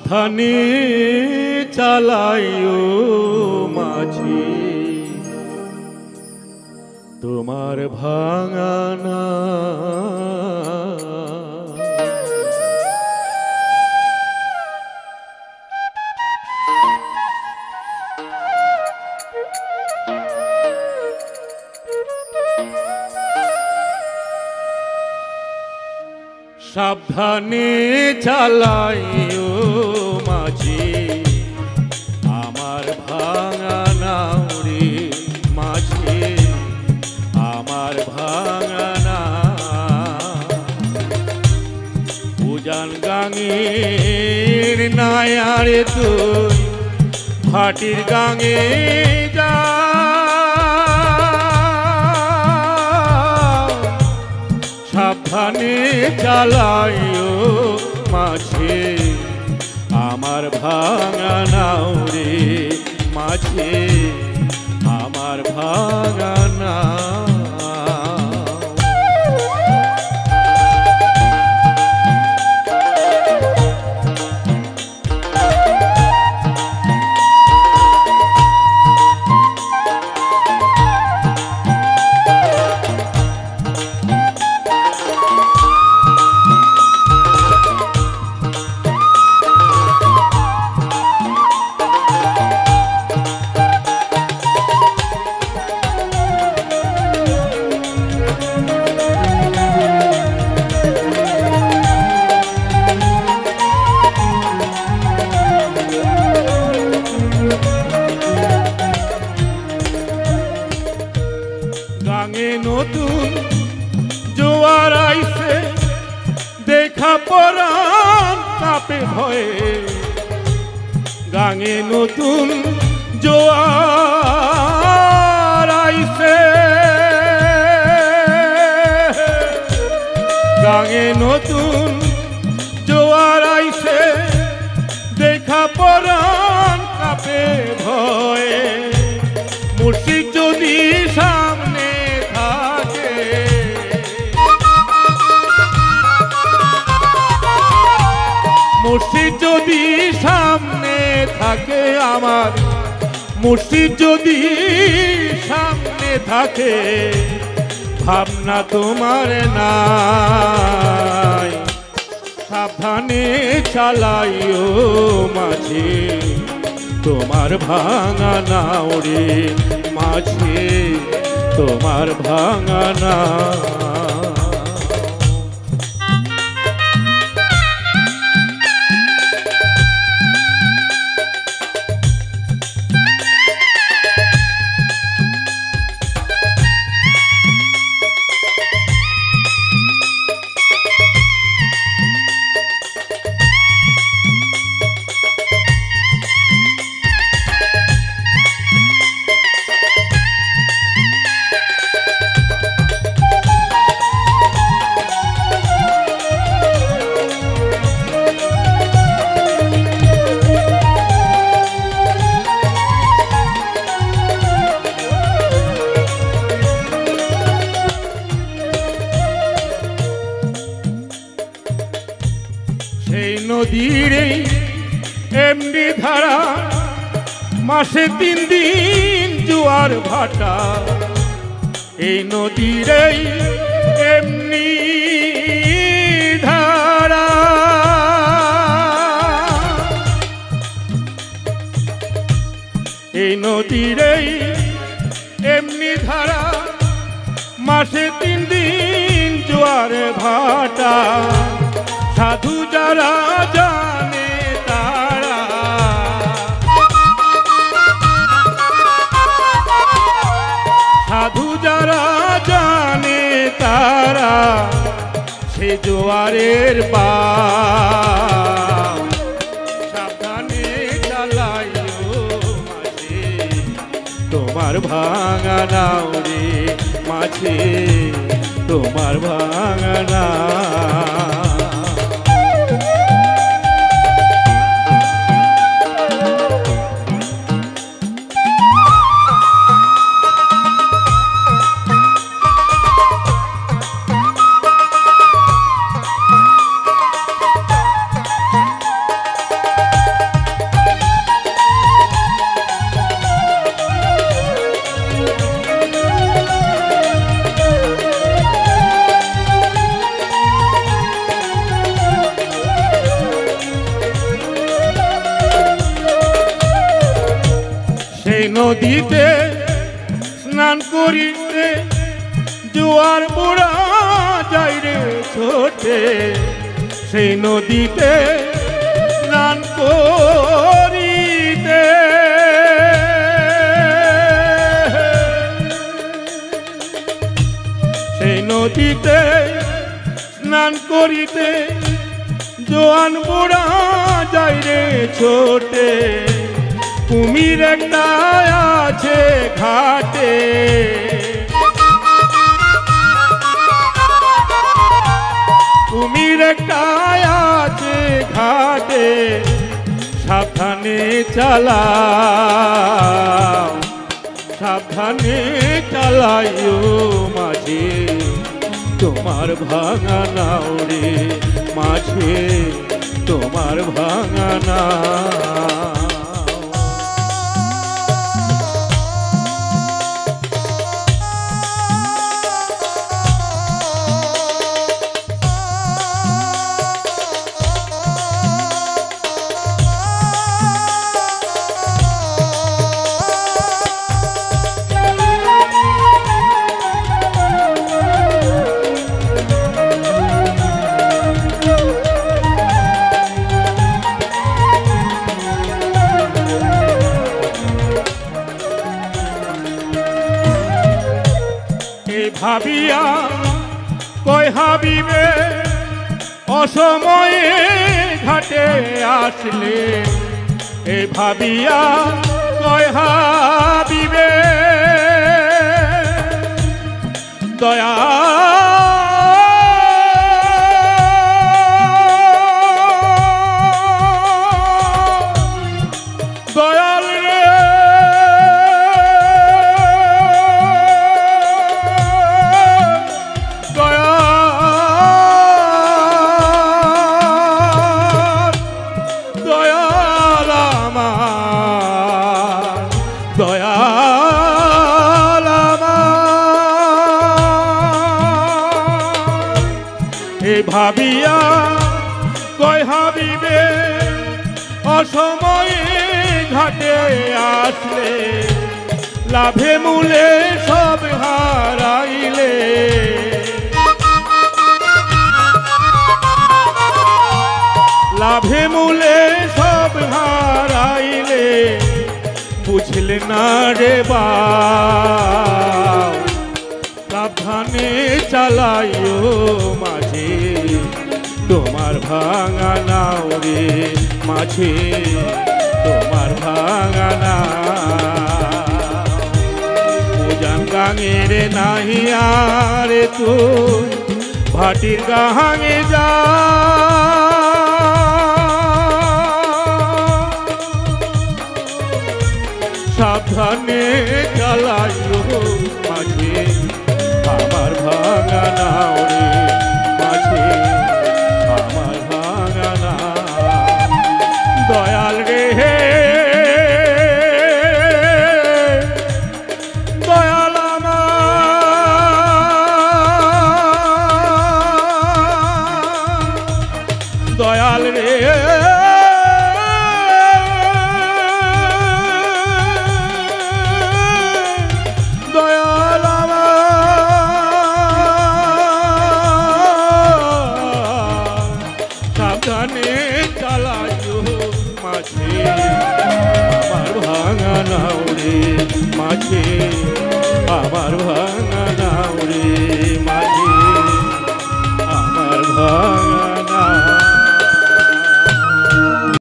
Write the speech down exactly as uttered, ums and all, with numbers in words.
সাবধানে চালাইও মাঝি তোমার ভাঙানা সাবধানে চালাইও মাঝি আমার ভাঙানা রে মাঝি আমার ভাঙানা উজান গাঙের নায়ারে তুই ভাটির গাঙে যা সাবধানে চালাইও মাঝে আমার ভাঙানা রে মাঝে আমার ভাঙানা গাঙে নতুন জোয়ার আইছে দেখা পরাণ কাপে ভয়ে গাঙে নতুন জোয়ার আইছে গাঙে নতুন জোয়ার আইছে দেখা পরাণ কাপে ভয়ে মুর্শিদ যদি সামনে থাকে মুর্শিদ যদি সামনে থাকে আমার মুর্শিদ যদি সামনে থাকে ভাবনা তোমার নাই সাবধানে চালাইও মাঝে তোমার ভাঙানা রে মাঝে তোমার ভাঙানা সেই নদীর এমনি ধারা মাসে তিন দিন জোয়ার ভাটা এই নদীর এমনি ধারা এই নদীর এমনি ধারা মাসে তিন দিন জোয়ার ভাটা সাধু যারা জানে তারা সাধু যারা জানে তারা সে জোয়ারের পা সাবধানে চালাইও মাঝে তোমার ভাঙানা রে মাঝে তোমার ভাঙানা নদীতে স্নান করিতে জোয়ার বুড়া যায় রে ছোটে, সেই নদীতে স্নান করিতে সেই নদীতে স্নান করিতে জোয়ান বুড়া যায় রে ছোটে, কুমির একটা আছে ঘাটে, কুমির একটা আছে ঘাটে, সাবধানে চালাও সাবধানে চালাইও মাঝে তোমার ভাঙা নাও রে, মাঝে তোমার ভাঙা নাও। ভাবিয়া কই হাবিবে অসময়ে ঘাটে আসলে, এই ভাবিয়া কই হাবিবে দয়া দয়াল রে দয়াল আমার, এ ভাবিয়া কই হাবিবে অসময়ে ঘাটে আসলে, লাভে মূলে সব হারাইলে, লাভে মূলে সব হারাইলে, বুঝলে না রে বাপ সাবধানে চালাইও মাঝে তোমার ভাঙা নাও রে, মাঝে তোমার ভাঙা নাও। উজান গাঙের নাহি আরে তুই ভাটির গাঙে যা, সাবধানে চালাইও মাঝে আমার ভাঙা নাও রে, মাঝে আমার ভাঙা নাও। দয়াল রে দয়াল আমার, দয়াল রে দয়াল আমার, সাবধানে চালাইও মাঝে আমার ভাঙা নাও রে, মাঝে আমার ভাঙা